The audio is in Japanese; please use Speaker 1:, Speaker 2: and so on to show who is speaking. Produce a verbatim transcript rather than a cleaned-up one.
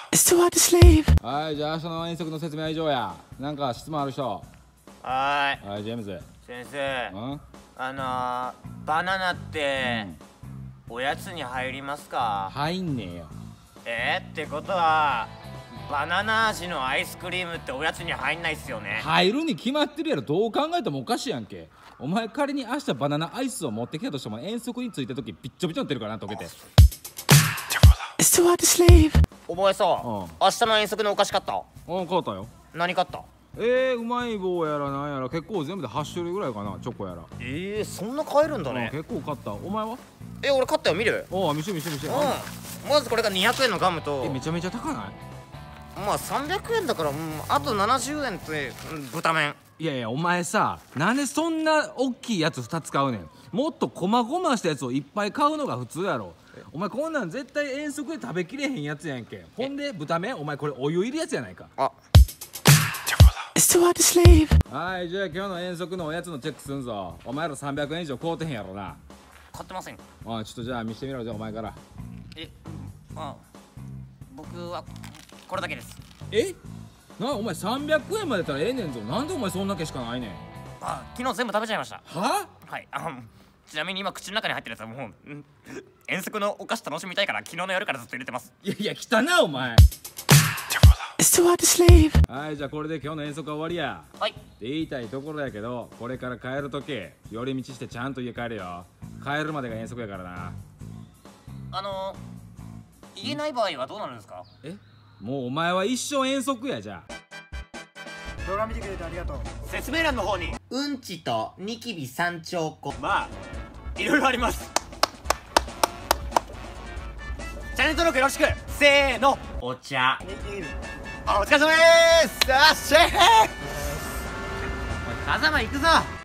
Speaker 1: It's too hard to sleep.
Speaker 2: はい、じゃあ明日の遠足の説明は以上や。なんか質問ある人。
Speaker 3: はーい。
Speaker 2: はい、ジェームズ。
Speaker 3: 先生、
Speaker 2: うん
Speaker 3: あのー、バナナっておやつに入りますか？
Speaker 2: 入んねえよ。
Speaker 3: えー、ってことはバナナ味のアイスクリームっておやつに入んないっすよね。
Speaker 2: 入るに決まってるやろ。どう考えてもおかしいやんけ。お前仮に明日バナナアイスを持ってきたとしても遠足に着いた時ビッチョビチョになってるからな、溶けて。
Speaker 1: It's too hard to sleep.
Speaker 3: お前さ、
Speaker 2: うん
Speaker 3: 明日の遠足のお菓子買った？
Speaker 2: うん、買ったよ。
Speaker 3: 何買った？
Speaker 2: えー、うまい棒やらなんやら結構全部ではち種類ぐらいかな、チョコやら。
Speaker 3: えー、そんな買えるんだ
Speaker 2: うん、
Speaker 3: ね。
Speaker 2: 結構買った。お前は？
Speaker 3: え、俺買ったよ、見る？
Speaker 2: おお、見して見して見して。
Speaker 3: うん。まずこれがにひゃくえんのガムと、
Speaker 2: え、めちゃめちゃ高ない？
Speaker 3: まあさんびゃくえんだから、うん、あとななじゅうえんって、うん、豚麺。
Speaker 2: いやいや、お前さ、なんでそんな大きいやつふたつ買うねん。もっとこまごましたやつをいっぱい買うのが普通やろ。お前こんなん絶対遠足で食べきれへんやつやんけ。ほんで豚麺、お前これお湯入れるやつやないか。
Speaker 3: あ、
Speaker 1: It's too hard to sleep.
Speaker 2: はい、じゃあ今日の遠足のおやつのチェックすんぞ。お前らさんびゃくえん以上買うてへんやろな。
Speaker 3: 買ってません。
Speaker 2: おい、ちょっとじゃあ見してみろ。じゃあお前から。
Speaker 3: え、あ、僕はこれだけです。
Speaker 2: えな、お前さんびゃくえんまでやったらええねんぞ。なんでお前そんだけしかないねん。
Speaker 3: あ、昨日全部食べちゃいました。
Speaker 2: は？
Speaker 3: はい。あ、ちなみに今口の中に入ってるやつはもう、うん、遠足のお菓子楽しみたいから昨日の夜からずっと入れてます。
Speaker 2: いやいや、来たなお前。
Speaker 1: It's too hard to sleep.
Speaker 2: はい、じゃあこれで今日の遠足は終わりや。
Speaker 3: はい。
Speaker 2: って言いたいところやけど、これから帰るとき寄り道してちゃんと家帰るよ。帰るまでが遠足やからな。
Speaker 3: あのー、言えない場合はどうなるんですか？
Speaker 2: え、もうお前は一生遠足や。じゃあ
Speaker 4: 動画見てくれてありがとう。
Speaker 3: 説明欄の方にうんちとニキビ三兆個、まあいろいろあります。チャンネル登録よろしく。せーの、お茶。あ、お疲れ様でーす。よっしゃー。おい、風間行くぞ。